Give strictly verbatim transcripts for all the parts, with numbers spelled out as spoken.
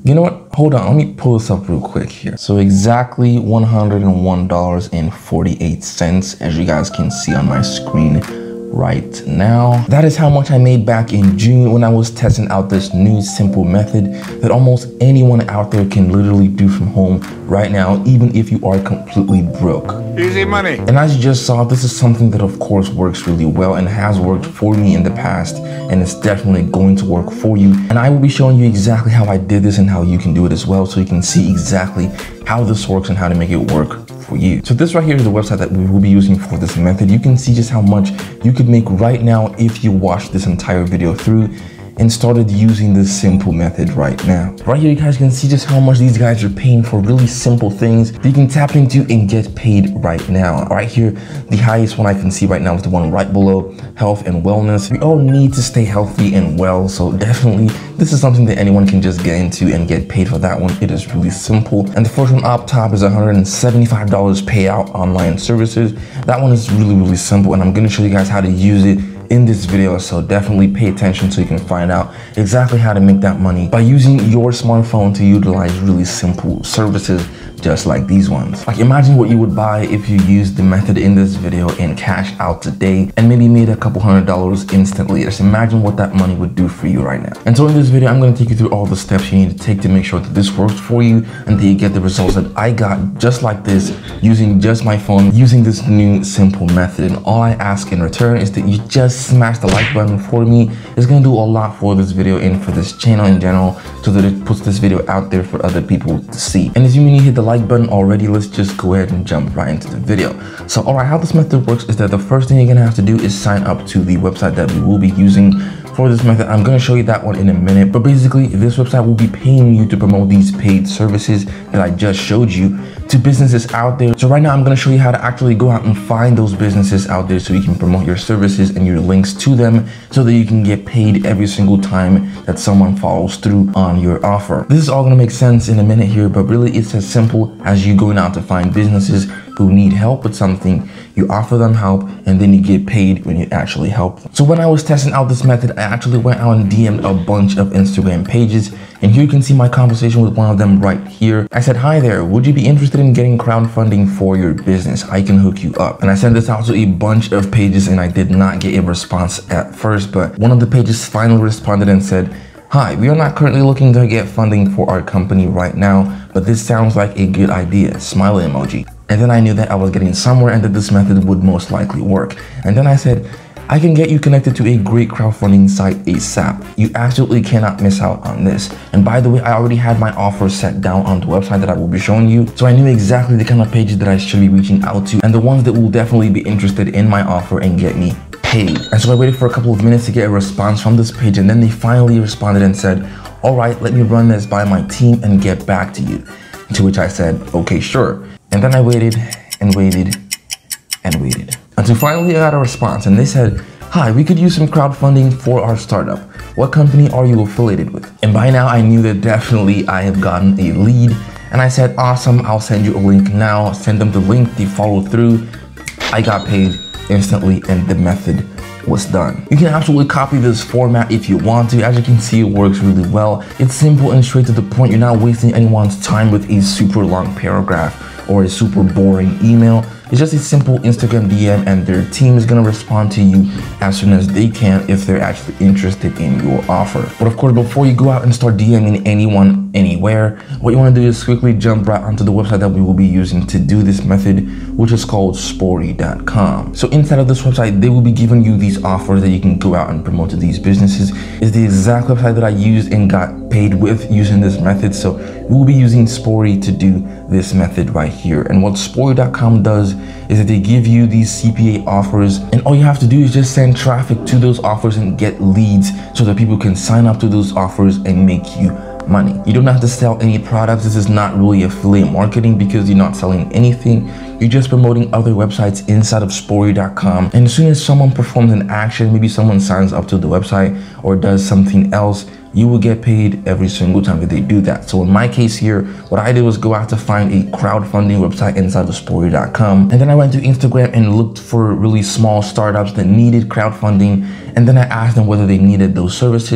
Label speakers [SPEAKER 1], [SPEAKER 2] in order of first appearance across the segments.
[SPEAKER 1] You know what? Hold on, let me pull this up real quick here. So exactly one hundred one dollars and forty-eight cents, as you guys can see on my screen right now. That is how much I made back in June when I was testing out this new simple method that almost anyone out there can literally do from home right now, even if you are completely broke.
[SPEAKER 2] Easy money.
[SPEAKER 1] And as you just saw, this is something that of course works really well and has worked for me in the past, and it's definitely going to work for you. And I will be showing you exactly how I did this and how you can do it as well, so you can see exactly how this works and how to make it work for you. So this right here is the website that we will be using for this method. You can see just how much you could make right now if you watch this entire video through and started using this simple method right now. Right here, you guys can see just how much these guys are paying for really simple things that you can tap into and get paid right now. Right here, the highest one I can see right now is the one right below health and wellness. We all need to stay healthy and well, so definitely this is something that anyone can just get into and get paid for that one. It is really simple. And the first one up top is one hundred seventy-five dollars payout online services. That one is really, really simple, and I'm gonna show you guys how to use it in this video, so definitely pay attention so you can find out exactly how to make that money by using your smartphone to utilize really simple services just like these ones. Like, imagine what you would buy if you used the method in this video and cash out today and maybe made a couple hundred dollars instantly. Just imagine what that money would do for you right now. And so in this video, I'm going to take you through all the steps you need to take to make sure that this works for you and that you get the results that I got just like this, using just my phone, using this new simple method. And all I ask in return is that you just smash the like button for me. It's going to do a lot for this video and for this channel in general, so that it puts this video out there for other people to see. And assuming you hit the like button already, let's just go ahead and jump right into the video. So all right, how this method works is that the first thing you're gonna have to do is sign up to the website that we will be using for this method. I'm going to show you that one in a minute, but basically this website will be paying you to promote these paid services that I just showed you to businesses out there. So right now I'm going to show you how to actually go out and find those businesses out there so you can promote your services and your links to them so that you can get paid every single time that someone follows through on your offer. This is all going to make sense in a minute here, but really it's as simple as you going out to find businesses who need help with something. You offer them help and then you get paid when you actually help them. So when I was testing out this method, I actually went out and D M'd a bunch of Instagram pages, and here you can see my conversation with one of them right here. I said, "Hi there, would you be interested in getting crowdfunding for your business? I can hook you up." And I sent this out to a bunch of pages and I did not get a response at first, but one of the pages finally responded and said, "Hi, we are not currently looking to get funding for our company right now, but this sounds like a good idea, smiley emoji." And then I knew that I was getting somewhere and that this method would most likely work. And then I said, "I can get you connected to a great crowdfunding site ASAP. You absolutely cannot miss out on this." And by the way, I already had my offer set down on the website that I will be showing you, so I knew exactly the kind of pages that I should be reaching out to and the ones that will definitely be interested in my offer and get me paid. And so I waited for a couple of minutes to get a response from this page, and then they finally responded and said, "All right, let me run this by my team and get back to you." To which I said, "Okay, sure." And then I waited and waited and waited until finally I got a response, and they said, "Hi, we could use some crowdfunding for our startup. What company are you affiliated with?" And by now I knew that definitely I have gotten a lead, and I said, "Awesome, I'll send you a link now." Send them the link, they followed through. I got paid instantly and the method was done. You can absolutely copy this format if you want to. As you can see, it works really well. It's simple and straight to the point. You're not wasting anyone's time with a super long paragraph or a super boring email. It's just a simple Instagram D M, and their team is gonna respond to you as soon as they can if they're actually interested in your offer. But of course, before you go out and start DMing anyone anywhere, what you wanna do is quickly jump right onto the website that we will be using to do this method, which is called sporty dot com. So inside of this website, they will be giving you these offers that you can go out and promote to these businesses. It's the exact website that I used and got paid with using this method. So we'll be using Sporty to do this method right here. And what sporty dot com does is that they give you these C P A offers, and all you have to do is just send traffic to those offers and get leads so that people can sign up to those offers and make you money. You don't have to sell any products. This is not really affiliate marketing because you're not selling anything. You're just promoting other websites inside of sporty dot com. And as soon as someone performs an action, maybe someone signs up to the website or does something else, you will get paid every single time that they do that. So in my case here, what I did was go out to find a crowdfunding website inside of sporty dot com. And then I went to Instagram and looked for really small startups that needed crowdfunding. And then I asked them whether they needed those services,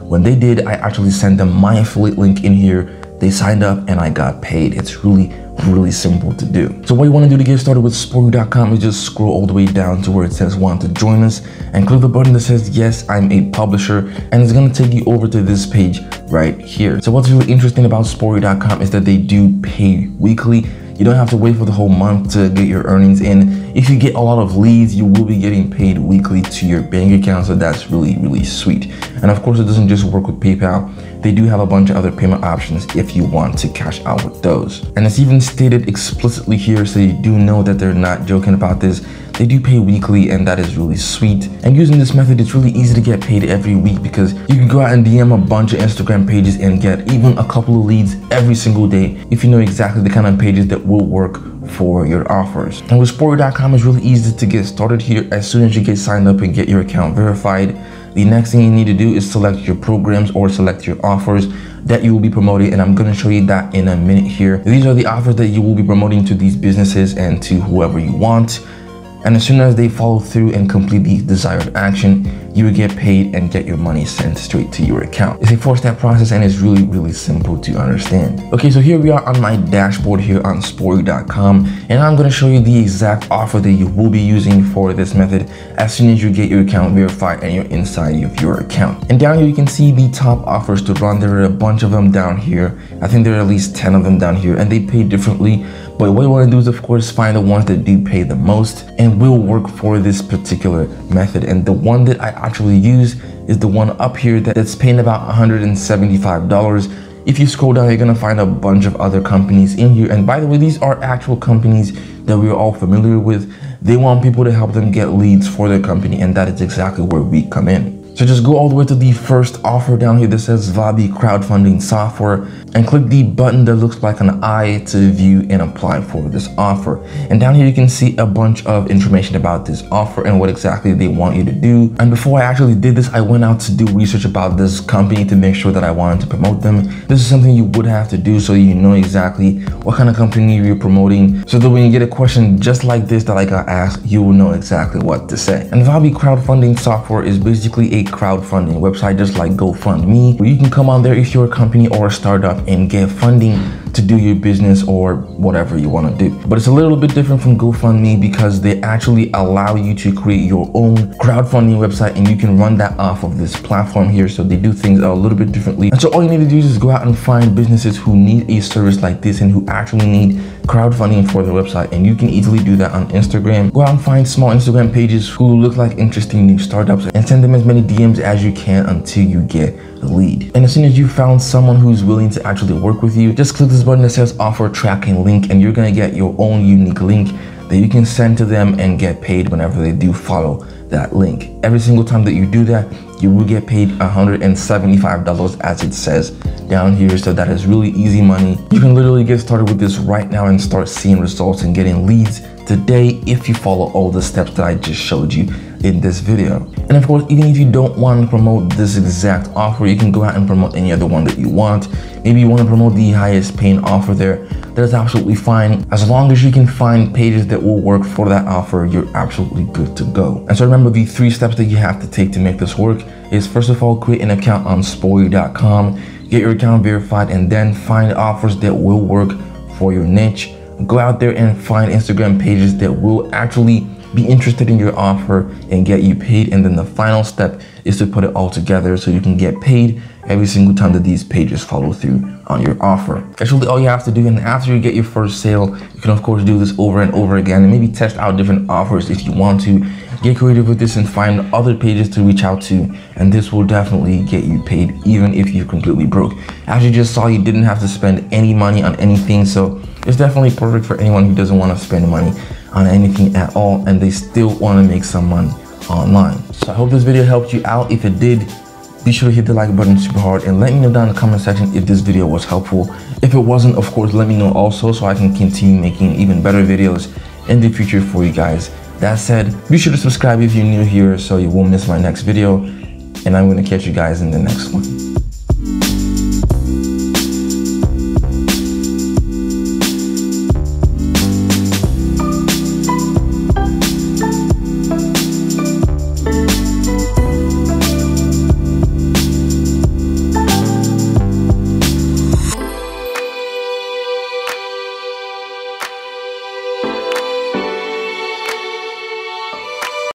[SPEAKER 1] When they did, I actually sent them my affiliate link in here. They signed up and I got paid. It's really, really simple to do. So what you want to do to get started with Sporu dot com is just scroll all the way down to where it says want to join us and click the button that says yes, I'm a publisher, and it's going to take you over to this page right here. So what's really interesting about Sporu dot com is that they do pay weekly. You don't have to wait for the whole month to get your earnings in. If you get a lot of leads, you will be getting paid weekly to your bank account. So that's really, really sweet. And of course, it doesn't just work with PayPal. They do have a bunch of other payment options if you want to cash out with those. And it's even stated explicitly here, so you do know that they're not joking about this. They do pay weekly, and that is really sweet. And using this method, it's really easy to get paid every week because you can go out and D M a bunch of Instagram pages and get even a couple of leads every single day if you know exactly the kind of pages that will work for your offers. And with Sporu dot com, it's really easy to get started here. As soon as you get signed up and get your account verified, the next thing you need to do is select your programs or select your offers that you will be promoting, and I'm going to show you that in a minute here. These are the offers that you will be promoting to these businesses and to whoever you want. And as soon as they follow through and complete the desired action, you will get paid and get your money sent straight to your account. It's a four-step process and it's really, really simple to understand. Okay, so here we are on my dashboard here on Sporu dot com, and I'm going to show you the exact offer that you will be using for this method as soon as you get your account verified and you're inside of your account. And down here, you can see the top offers to run. There are a bunch of them down here. I think there are at least ten of them down here, and they pay differently. But what you want to do is, of course, find the ones that do pay the most and will work for this particular method. And the one that I actually use is the one up here that's paying about one hundred seventy-five dollars. If you scroll down, you're going to find a bunch of other companies in here. And by the way, these are actual companies that we're all familiar with. They want people to help them get leads for their company, and that is exactly where we come in. So just go all the way to the first offer down here that says Vabi crowdfunding software and click the button that looks like an eye to view and apply for this offer. And down here you can see a bunch of information about this offer and what exactly they want you to do. And before I actually did this, I went out to do research about this company to make sure that I wanted to promote them. This is something you would have to do so you know exactly what kind of company you're promoting, so that when you get a question just like this that I got asked, you will know exactly what to say. And Vabi crowdfunding software is basically a crowdfunding website just like GoFundMe, where you can come on there if you're a company or a startup and get funding to do your business or whatever you want to do. But it's a little bit different from GoFundMe because they actually allow you to create your own crowdfunding website, and you can run that off of this platform here. So they do things a little bit differently. And so all you need to do is just go out and find businesses who need a service like this and who actually need crowdfunding for their website, and you can easily do that on Instagram. Go out and find small Instagram pages who look like interesting new startups and send them as many D Ms as you can until you get a lead. And as soon as you found someone who's willing to actually work with you, just click this button that says offer tracking link, and you're going to get your own unique link that you can send to them and get paid whenever they do follow that link. Every single time that you do that, you will get paid one hundred seventy-five dollars as it says down here. So that is really easy money. You can literally get started with this right now and start seeing results and getting leads today if you follow all the steps that I just showed you in this video. And of course, even if you don't want to promote this exact offer, you can go out and promote any other one that you want. Maybe you want to promote the highest paying offer there. That's absolutely fine. As long as you can find pages that will work for that offer, you're absolutely good to go. And so remember, the three steps that you have to take to make this work is, first of all, create an account on Sporu dot com, get your account verified, and then find offers that will work for your niche. Go out there and find Instagram pages that will actually be interested in your offer and get you paid. And then the final step is to put it all together so you can get paid every single time that these pages follow through on your offer. That's really all you have to do. And after you get your first sale, you can of course do this over and over again and maybe test out different offers if you want to. Get creative with this and find other pages to reach out to, and this will definitely get you paid even if you're completely broke. As you just saw, you didn't have to spend any money on anything, so it's definitely perfect for anyone who doesn't want to spend money on anything at all and they still want to make some money online. So I hope this video helped you out. If it did, be sure to hit the like button super hard and let me know down in the comment section if this video was helpful. If it wasn't, of course, let me know also so I can continue making even better videos in the future for you guys. That said, be sure to subscribe if you're new here so you won't miss my next video, and I'm going to catch you guys in the next one.